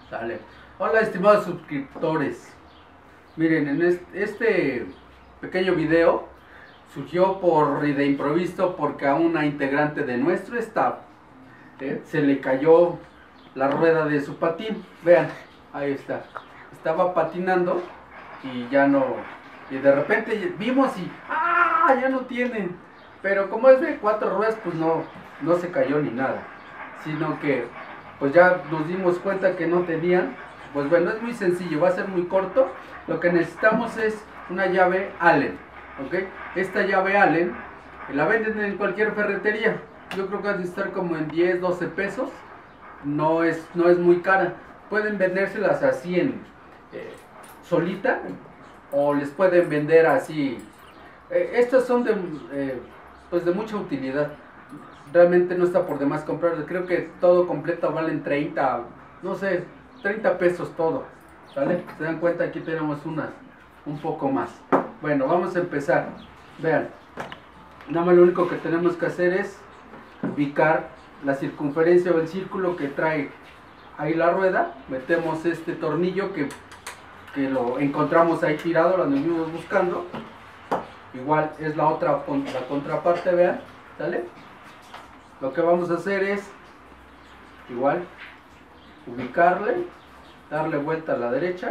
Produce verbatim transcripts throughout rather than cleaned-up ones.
Sale. Hola, estimados suscriptores. Miren, en este, este pequeño video surgió por de improviso porque a una integrante de nuestro staff eh, se le cayó la rueda de su patín. Vean, ahí está. Estaba patinando y ya no. Y de repente vimos y ¡ah! Ya no tiene. Pero como es de cuatro ruedas, pues no, no se cayó ni nada. Sino que pues ya nos dimos cuenta que no tenían. Pues bueno, es muy sencillo, va a ser muy corto. Lo que necesitamos es una llave Allen, ¿ok? Esta llave Allen la venden en cualquier ferretería. Yo creo que va a estar como en diez, doce pesos. No es, no es muy cara. Pueden vendérselas así en eh, solita o les pueden vender así. Eh, estas son de, eh, pues de mucha utilidad. Realmente no está por demás comprarlas. Creo que todo completo valen treinta, no sé, treinta pesos todo. ¿Vale? Se dan cuenta, aquí tenemos unas un poco más. Bueno, vamos a empezar. Vean, nada más lo único que tenemos que hacer es ubicar la circunferencia o el círculo que trae ahí la rueda. Metemos este tornillo que, que lo encontramos ahí tirado, lo anduvimos buscando. Igual es la otra, la contraparte, vean, ¿sale? Lo que vamos a hacer es igual ubicarle, darle vuelta a la derecha.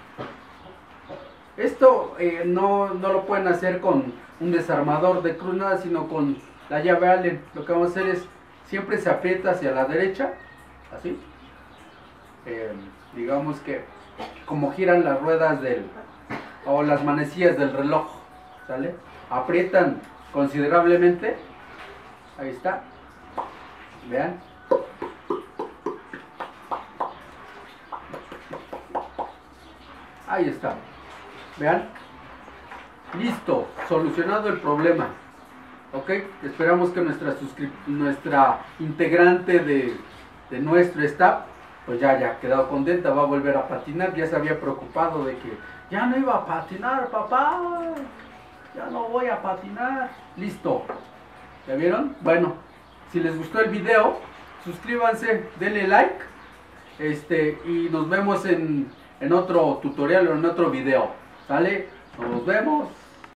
Esto eh, no, no lo pueden hacer con un desarmador de cruz, nada, sino con la llave Allen. Lo que vamos a hacer es siempre se aprieta hacia la derecha, así. Eh, digamos que como giran las ruedas del o las manecillas del reloj, ¿sale? Aprietan considerablemente. Ahí está. Vean. Ahí está. Vean. Listo. Solucionado el problema. Ok. Esperamos que nuestra nuestra integrante de, de nuestro staff pues ya haya quedado contenta. Va a volver a patinar. Ya se había preocupado de que ya no iba a patinar, papá. Ya no voy a patinar. Listo. ¿Ya vieron? Bueno. Si les gustó el video, suscríbanse, denle like, este, y nos vemos en, en otro tutorial o en otro video. ¿Sale? Nos vemos.